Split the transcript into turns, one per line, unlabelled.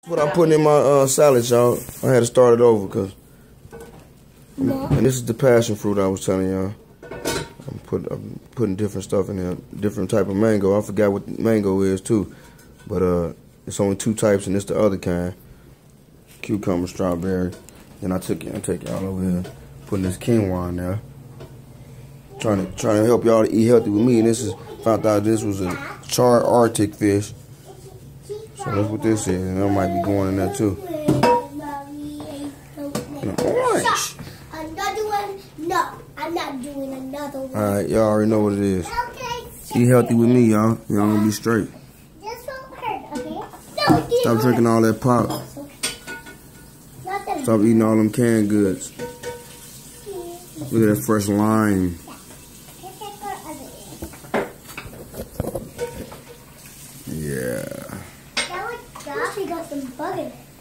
What I'm putting in my salad, y'all. I had to start it over because, and this is the passion fruit I was telling y'all. I'm putting different stuff in there, different type of mango. I forgot what mango is too, but it's only 2 types, and it's the other kind. Cucumber, strawberry. Then I take y'all over here, putting this quinoa in there. Trying to help y'all to eat healthy with me. And this is found out this was a charred Arctic fish. So that's what this is, and I might be going in there too. And orange.
Another one? No, I'm not doing another one.
Alright, y'all already know what it is.
Okay.
Eat healthy with me, y'all. Y'all gonna be straight.
This won't hurt, okay? No,
Stop drinking all that pop. Stop eating all them canned goods. Look at that fresh lime.
Yeah. That was got some bug in it.